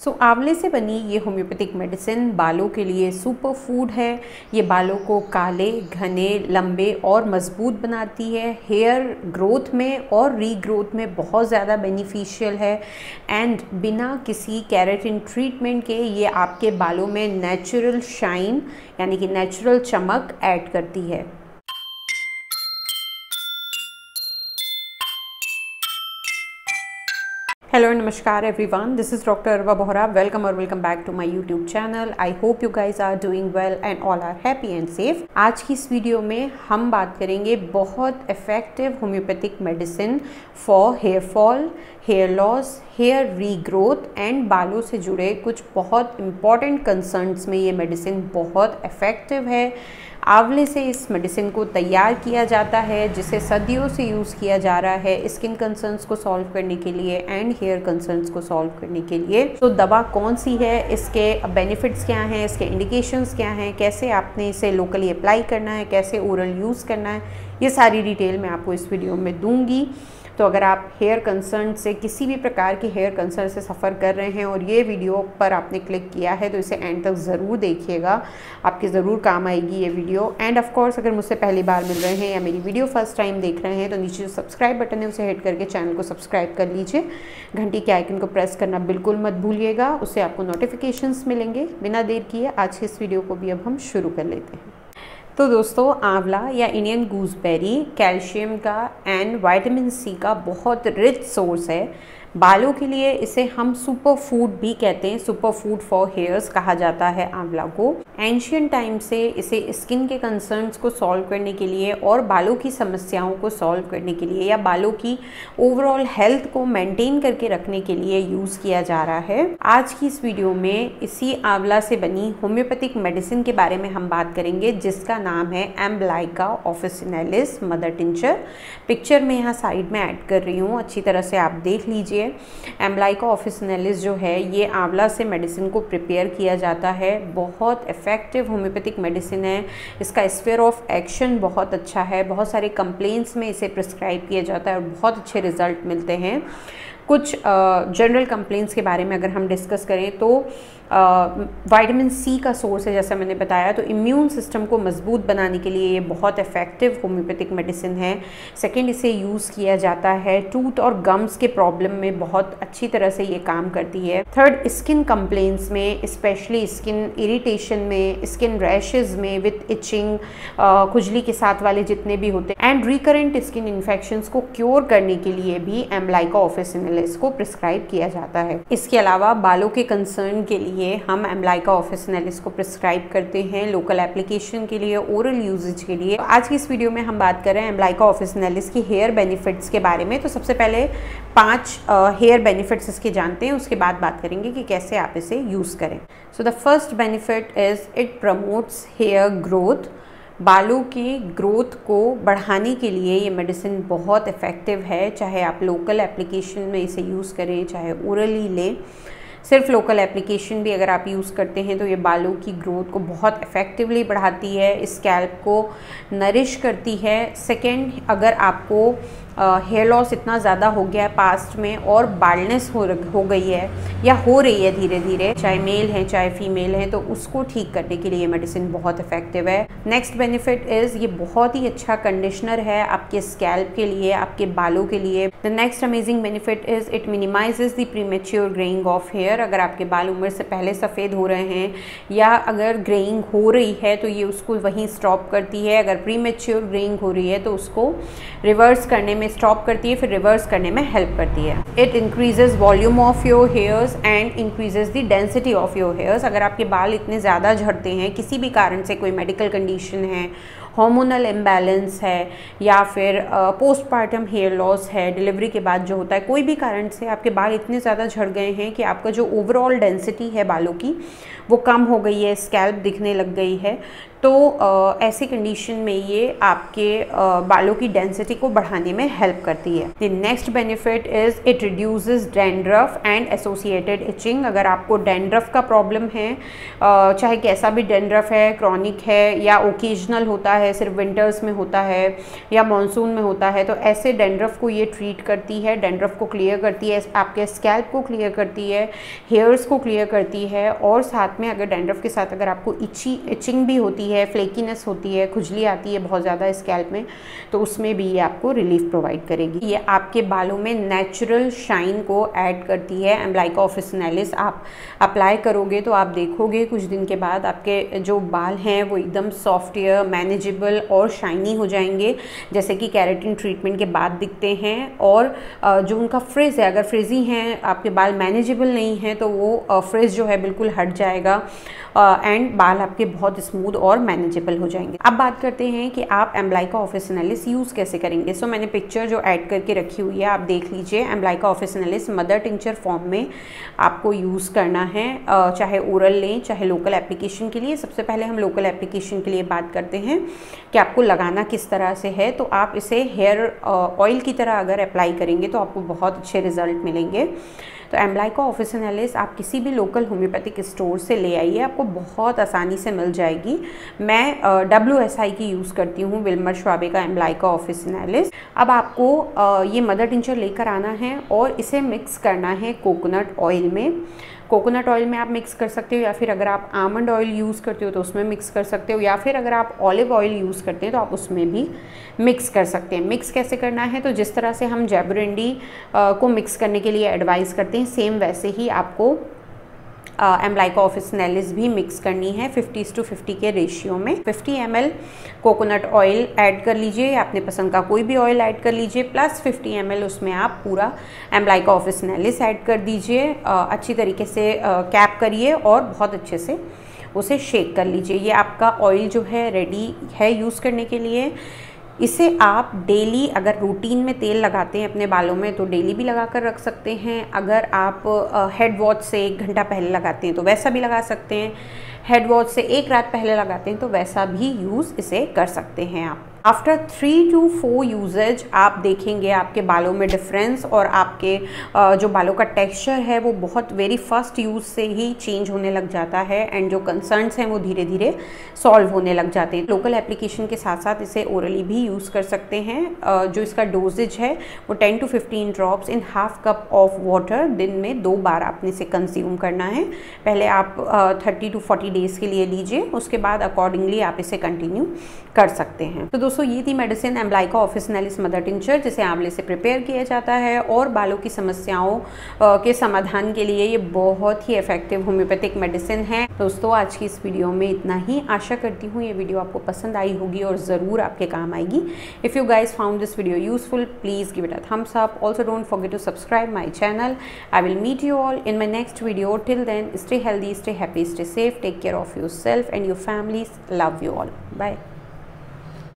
आंवले से बनी ये होम्योपैथिक मेडिसिन बालों के लिए सुपर फूड है। ये बालों को काले, घने, लंबे और मजबूत बनाती है। हेयर ग्रोथ में और रीग्रोथ में बहुत ज़्यादा बेनिफिशियल है एंड बिना किसी केराटिन ट्रीटमेंट के ये आपके बालों में नेचुरल शाइन यानी कि नेचुरल चमक ऐड करती है। Hello and namaskar everyone, this is Dr. Arwa Bohra. Welcome back to my YouTube channel. I hope you guys are doing well and all are happy and safe. आज की इस video में हम बात करेंगे बहुत effective homeopathic medicine for hair fall, hair loss, hair regrowth and बालों से जुड़े कुछ बहुत इंपॉर्टेंट कंसर्न्स में ये मेडिसिन बहुत इफेक्टिव है। आंवले से इस मेडिसिन को तैयार किया जाता है जिसे सदियों से यूज़ किया जा रहा है स्किन कंसर्न्स को सॉल्व करने के लिए एंड हेयर कंसर्न्स को सॉल्व करने के लिए। तो दवा कौन सी है, इसके बेनिफिट्स क्या हैं, इसके इंडिकेशंस क्या हैं, कैसे आपने इसे लोकली अप्लाई करना है, कैसे ओरल यूज़ करना है, ये सारी डिटेल मैं आपको इस वीडियो में दूंगी। तो अगर आप हेयर कंसर्न से किसी भी प्रकार की हेयर कंसर्न से सफ़र कर रहे हैं और ये वीडियो पर आपने क्लिक किया है तो इसे एंड तक ज़रूर देखिएगा, आपके ज़रूर काम आएगी ये वीडियो। एंड ऑफ कोर्स अगर मुझसे पहली बार मिल रहे हैं या मेरी वीडियो फर्स्ट टाइम देख रहे हैं तो नीचे जो सब्सक्राइब बटन है उसे हिट करके चैनल को सब्सक्राइब कर लीजिए। घंटी के आइकन को प्रेस करना बिल्कुल मत भूलिएगा, उससे आपको नोटिफिकेशंस मिलेंगे। बिना देर किए आज की इस वीडियो को भी अब हम शुरू कर लेते हैं। तो दोस्तों, आंवला या इंडियन गूसबेरी कैल्शियम का एंड विटामिन सी का बहुत रिच सोर्स है। बालों के लिए इसे हम सुपर फूड भी कहते हैं, सुपर फूड फॉर हेयर्स कहा जाता है आंवला को। एंशियंट टाइम से इसे स्किन के कंसर्न्स को सॉल्व करने के लिए और बालों की समस्याओं को सॉल्व करने के लिए या बालों की ओवरऑल हेल्थ को मेंटेन करके रखने के लिए यूज़ किया जा रहा है। आज की इस वीडियो में इसी आंवला से बनी होम्योपैथिक मेडिसिन के बारे में हम बात करेंगे जिसका नाम है emblica officinalis mother tincture. Picture में यहाँ साइड में ऐड कर रही हूँ, अच्छी तरह से आप देख लीजिए। एम्ब्लाइका ऑफिसिनेलिस जो है ये आंवला से मेडिसिन को प्रिपेयर किया जाता है। बहुत इफेक्टिव होम्योपैथिक मेडिसिन है, इसका स्फीयर ऑफ एक्शन बहुत अच्छा है। बहुत सारे कंप्लेंट्स में इसे प्रिस्क्राइब किया जाता है और बहुत अच्छे रिजल्ट मिलते हैं। कुछ जनरल कंप्लेंट्स के बारे में अगर हम डिस्कस करें तो विटामिन सी का सोर्स है जैसा मैंने बताया, तो इम्यून सिस्टम को मजबूत बनाने के लिए ये बहुत इफेक्टिव होम्योपैथिक मेडिसिन है। सेकंड, इसे यूज़ किया जाता है टूथ और गम्स के प्रॉब्लम में, बहुत अच्छी तरह से ये काम करती है। थर्ड, स्किन कंप्लेंट्स में, स्पेशली स्किन इरिटेशन में, स्किन रैशेज में विथ इचिंग, खुजली के साथ वाले जितने भी होते हैं एंड रिकरेंट स्किन इन्फेक्शंस को क्योर करने के लिए भी एम्ब्लाइका ऑफिसिनेलिस को प्रिस्क्राइब किया जाता है। इसके अलावा बालों के कंसर्न के लिए हम एम्ब्लाइका ऑफिसिनेलिस को प्रिस्क्राइब करते हैं लोकल एप्लीकेशन के लिए, ओरल यूजेज के लिए। आज की इस वीडियो में हम बात कर रहे हैं एम्ब्लाइका ऑफिसिनेलिस की हेयर बेनिफिट्स के बारे में। तो सबसे पहले 5 हेयर बेनिफिट्स इसके जानते हैं, उसके बाद बात करेंगे कि कैसे आप इसे यूज़ करें। So the first benefit is it promotes hair growth. बालों की ग्रोथ को बढ़ाने के लिए ये मेडिसिन बहुत इफ़ेक्टिव है, चाहे आप लोकल एप्लीकेशन में इसे यूज़ करें चाहे ओरली लें। सिर्फ लोकल एप्लीकेशन भी अगर आप यूज़ करते हैं तो ये बालों की ग्रोथ को बहुत इफ़ेक्टिवली बढ़ाती है, स्कैल्प को नरिश करती है। सेकेंड, अगर आपको हेयर लॉस इतना ज़्यादा हो गया है पास्ट में और बाल्डनेस हो गई है या हो रही है धीरे धीरे, चाहे मेल हैं चाहे फीमेल हैं, तो उसको ठीक करने के लिए ये मेडिसिन बहुत इफेक्टिव है। नेक्स्ट बेनिफिट इज़ ये बहुत ही अच्छा कंडीशनर है आपके स्कैल्प के लिए, आपके बालों के लिए। The next amazing benefit is it minimises the premature greying of hair. अगर आपके बाल उम्र से पहले सफ़ेद हो रहे हैं या अगर ग्रेइंग हो रही है तो ये उसको वहीं स्टॉप करती है। अगर प्रीमेच्योर ग्रेइंग हो रही है तो उसको रिवर्स करने में स्टॉप करती है, फिर रिवर्स करने में हेल्प करती है। It increases volume of your hairs and increases the density of your hairs. अगर आपके बाल इतने ज़्यादा झड़ते हैं, किसी भी कारण से, कोई मेडिकल कंडीशन है, हार्मोनल इम्बैलेंस है या फिर पोस्टपार्टम हेयर लॉस है, डिलीवरी के बाद जो होता है, कोई भी कारण से आपके बाल इतने ज़्यादा झड़ गए हैं कि आपका जो ओवरऑल डेंसिटी है बालों की वो कम हो गई है, स्कैल्प दिखने लग गई है, तो ऐसी कंडीशन में ये आपके बालों की डेंसिटी को बढ़ाने में हेल्प करती है। The next benefit is it reduces dandruff and associated itching. अगर आपको डैंड्रफ का प्रॉब्लम है, चाहे कैसा भी डैंड्रफ है, क्रॉनिक है या ओकेजनल होता है, सिर्फ विंटर्स में होता है या मॉनसून में होता है, तो ऐसे डैंड्रफ को ये ट्रीट करती है, डैंड्रफ को क्लियर करती है, आपके स्कैल्प को क्लियर करती है, हेयर्स को क्लियर करती है। और साथ में अगर डैंड्रफ के साथ अगर आपको इचिंग भी होती है, फ्लेकीनेस होती है, खुजली आती है बहुत ज़्यादा स्कैल्प में, तो उसमें भी ये आपको रिलीफ प्रोवाइड करेगी। ये आपके बालों में नेचुरल शाइन को ऐड करती है। एम्ब्लाइका ऑफिसिनालिस आप अप्लाई करोगे तो आप देखोगे कुछ दिन के बाद आपके जो बाल हैं वो एकदम सॉफ्टवेयर, मैनेजेबल और शाइनी हो जाएंगे, जैसे कि केराटिन ट्रीटमेंट के बाद दिखते हैं। और जो उनका फ्रिज है, अगर फ्रिजी हैं, आपके बाल मैनेजेबल नहीं हैं, तो वो फ्रिज जो है बिल्कुल हट जाएगा एंड बाल आपके बहुत स्मूथ और मैनेजेबल हो जाएंगे। अब बात करते हैं कि आप एम्ब्लाइका ऑफिसिनालिस यूज़ कैसे करेंगे। सो मैंने पिक्चर जो ऐड करके रखी हुई है, आप देख लीजिए। Emblica officinalis mother tincture form में आपको यूज़ करना है, चाहे ओरल लें चाहे लोकल एप्लीकेशन के लिए। सबसे पहले हम लोकल एप्लीकेशन के लिए बात करते हैं कि आपको लगाना किस तरह से है। तो आप इसे हेयर ऑयल की तरह अगर अप्लाई करेंगे तो आपको बहुत अच्छे रिजल्ट मिलेंगे। तो एम्ब्लाइका ऑफिसिनालिस आप किसी भी लोकल होम्योपैथिक स्टोर से ले आइए, आपको बहुत आसानी से मिल जाएगी। मैं WSI की यूज़ करती हूँ, विल्मर श्वाबे का एम्ब्लाइका ऑफिसिनालिस। अब आपको ये मदर टिंचर लेकर आना है और इसे मिक्स करना है कोकोनट ऑयल में। कोकोनट ऑयल में आप मिक्स कर सकते हो, या फिर अगर आप आमंड ऑयल यूज़ करते हो तो उसमें मिक्स कर सकते हो, या फिर अगर आप ऑलिव ऑयल यूज़ करते हैं तो आप उसमें भी मिक्स कर सकते हैं। मिक्स कैसे करना है, तो जिस तरह से हम जैबोरिंडी को मिक्स करने के लिए एडवाइस करते हैं, सेम वैसे ही आपको एम्ब्लाइका ऑफिसिनालिस भी मिक्स करनी है 50:50 के रेशियो में। 50 ml कोकोनट ऑयल ऐड कर लीजिए, या अपने पसंद का कोई भी ऑयल ऐड कर लीजिए, प्लस 50 ml उसमें आप पूरा एम्ब्लाइका ऑफिसिनालिस ऐड कर दीजिए। अच्छी तरीके से कैप करिए और बहुत अच्छे से उसे शेक कर लीजिए। ये आपका ऑयल जो है रेडी है यूज़ करने के लिए। इसे आप डेली अगर रूटीन में तेल लगाते हैं अपने बालों में तो डेली भी लगा कर रख सकते हैं। अगर आप हेड वॉश से 1 घंटा पहले लगाते हैं तो वैसा भी लगा सकते हैं। हेड वॉश से 1 रात पहले लगाते हैं तो वैसा भी यूज़ इसे कर सकते हैं आप। आफ्टर 3 to 4 यूजेज आप देखेंगे आपके बालों में डिफरेंस, और आपके जो बालों का टेक्सचर है वो बहुत वेरी फर्स्ट यूज़ से ही चेंज होने लग जाता है, एंड जो कंसर्न्स हैं वो धीरे धीरे सॉल्व होने लग जाते हैं। लोकल एप्लीकेशन के साथ साथ इसे ओरली भी यूज़ कर सकते हैं। जो इसका डोजेज है वो 10 to 15 drops in ½ cup of water दिन में 2 बार आपने इसे कंज्यूम करना है। पहले आप 30 to 40 डेज़ के लिए लीजिए, उसके बाद अकॉर्डिंगली आप इसे कंटिन्यू कर सकते हैं। तो दोस्तों ये थी medicine emblica officinalis mother tincture, जिसे आंवले से प्रिपेयर किया जाता है, और बालों की समस्याओं के समाधान के लिए ये बहुत ही इफेक्टिव होम्योपैथिक मेडिसिन है। दोस्तों आज की इस वीडियो में इतना ही। आशा करती हूँ ये वीडियो आपको पसंद आई होगी और ज़रूर आपके काम आएगी। If you guys found this video useful, please give it a thumbs up. Also don't forget to subscribe my channel. I will meet you all in my next video. Till then, stay healthy, stay happy, stay safe, take care of your self and your families. Love you all. Bye.